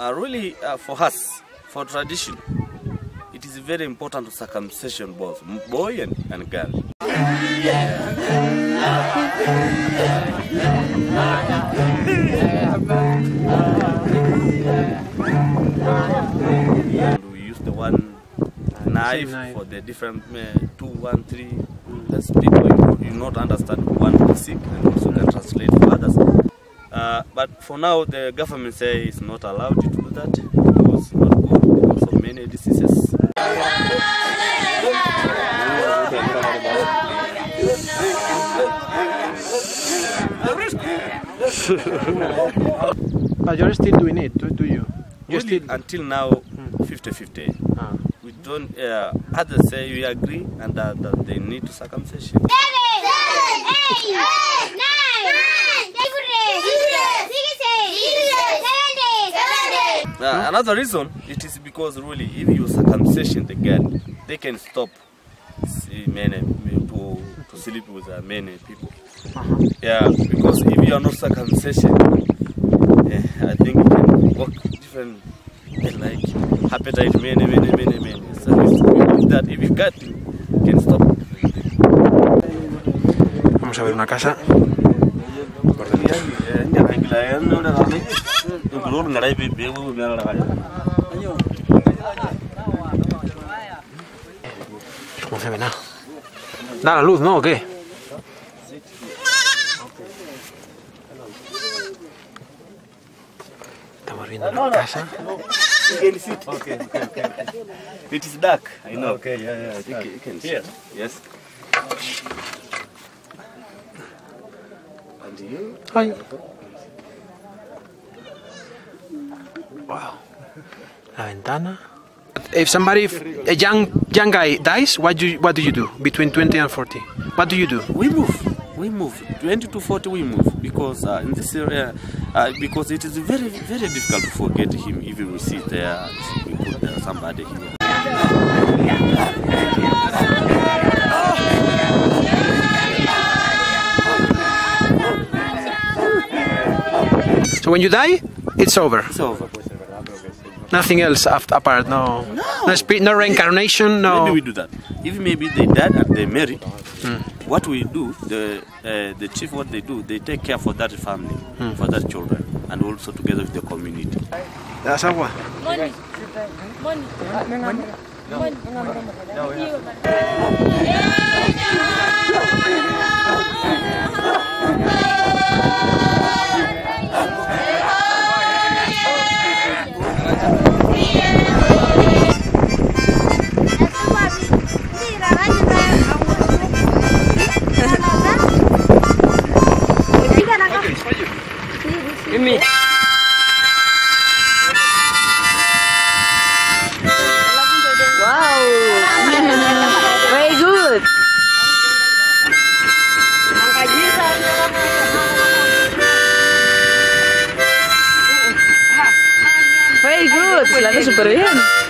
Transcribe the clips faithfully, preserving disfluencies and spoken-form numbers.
uh, really, uh, for us, for tradition, it is very important to circumcision both boy and, and girl. We use the one knife, knife for the different uh, two, one, three. Mm. That's people you, you not understand one basic and also can translate for others. Uh, but for now, the government say it's not allowed to do that because it's not good because of many diseases. But you're still doing it, do, do you? You really, still until now, fifty fifty. Ah. We don't. Uh, others say we agree and uh, that they need to circumcision. Uh, another reason it is because really, if you circumcision the girl, they can stop see many to to sleep with uh, many people. Uh-huh. Yeah, because if you are not circumcision, uh, I think it can work different, like hepatitis, many, many, many, many. So it's that if you cut, you can stop. Vamos a ver una casa. ¿Cómo se ve nada? ¿Da la luz, no? ¿O qué? Estamos viendo una casa. Okay, okay, okay. It is dark, I know. Okay, yeah, yeah. You can, you can see. Here. Yes. And you? Hi. Wow. La ventana. If somebody, a young young guy dies, what do you, what do you do between twenty and forty? What do you do? We move. We move. twenty to forty we move because uh, in this area, uh, because it is very very difficult to forget him if we see there, we put there somebody here. So when you die, it's over. It's over. Nothing else after, apart, no, no, no, spirit, no reincarnation, no. Maybe we do that. If maybe they died and they marry, mm. what we do, the uh, the chief, what they do, they take care for that family, mm. for that children, and also together with the community. ¿Das agua? Money. Money. Money. Money. Give me. Wow. Very good. Very good. Lo hace súper bien.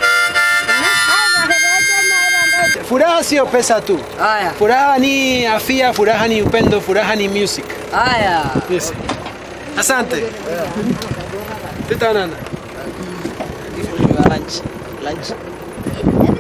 Furaha sio pesa tu. Haya. Furaha ni afya, furaha ni upendo, furaha ni music. Haya. Yes. Asante. Tutaonana. Lunch. Lunch.